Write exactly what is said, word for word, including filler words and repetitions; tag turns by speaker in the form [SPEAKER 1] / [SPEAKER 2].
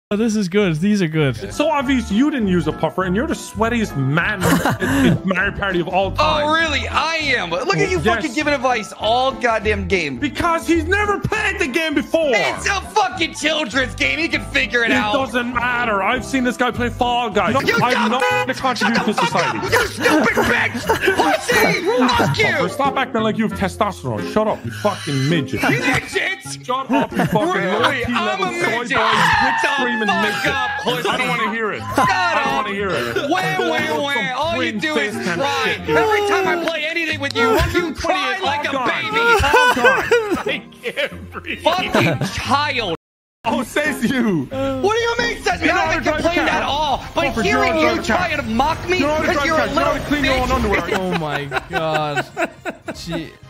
[SPEAKER 1] Oh, this is good. These are good.
[SPEAKER 2] It's so obvious you didn't use a puffer, and you're the sweatiest man in, in Mario Party of all time.
[SPEAKER 3] Oh, really? I am. Look at you
[SPEAKER 2] yes.
[SPEAKER 3] fucking giving advice all goddamn game.
[SPEAKER 2] Because he's never played the game before.
[SPEAKER 3] It's a fucking children's game. He can figure it,
[SPEAKER 2] it
[SPEAKER 3] out.
[SPEAKER 2] It doesn't matter. I've seen this guy play Fall Guys.
[SPEAKER 3] You
[SPEAKER 2] I have
[SPEAKER 3] dumb
[SPEAKER 2] nothing
[SPEAKER 3] bitch!
[SPEAKER 2] to contribute to society.
[SPEAKER 3] You stupid bitch! Pussy! Fuck you!
[SPEAKER 2] Stop acting like you have testosterone. Shut up, you fucking midget.
[SPEAKER 3] Midget!
[SPEAKER 2] Shut up, you fucking
[SPEAKER 3] Really?
[SPEAKER 2] low-key
[SPEAKER 3] I'm
[SPEAKER 2] level
[SPEAKER 3] a
[SPEAKER 2] soy
[SPEAKER 3] midget.
[SPEAKER 2] boy,
[SPEAKER 3] Shut the
[SPEAKER 2] screaming
[SPEAKER 3] fuck
[SPEAKER 2] midget.
[SPEAKER 3] up, pussy.
[SPEAKER 2] I don't want to hear it.
[SPEAKER 3] Shut
[SPEAKER 2] I don't
[SPEAKER 3] up.
[SPEAKER 2] want to hear it.
[SPEAKER 3] Where, where, where? All you do is cry. Every time I play anything with you, you cry like a baby.
[SPEAKER 2] Oh, God. I can't breathe.
[SPEAKER 3] Fucking child.
[SPEAKER 2] Oh, says you.
[SPEAKER 3] What do you mean, says me? I haven't complained at all. But
[SPEAKER 2] Offer,
[SPEAKER 3] hearing
[SPEAKER 2] you're
[SPEAKER 3] you try to mock me
[SPEAKER 2] you're
[SPEAKER 3] because you're a
[SPEAKER 2] you're
[SPEAKER 3] little
[SPEAKER 2] clean your own underwear.
[SPEAKER 1] Oh my god. Gee.